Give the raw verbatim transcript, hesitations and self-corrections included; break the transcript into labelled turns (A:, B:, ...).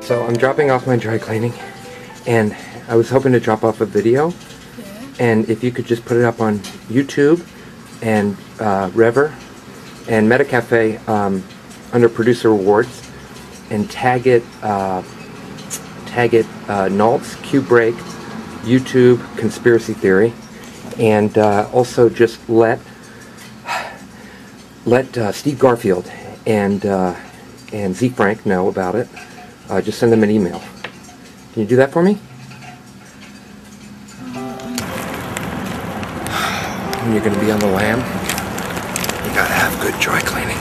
A: So I'm dropping off my dry cleaning, and I was hoping to drop off a video,
B: Yeah.
A: and if you could just put it up on YouTube and uh, Rever and MetaCafe um, under producer rewards, and tag it uh, tag it uh, nalts, Cube Break, YouTube, Conspiracy Theory, and uh, also just let let uh, Steve Garfield and uh, and Z Frank know about it. Uh, just send them an email. Can you do that for me? When you're going to be on the lam, you gotta have good dry cleaning.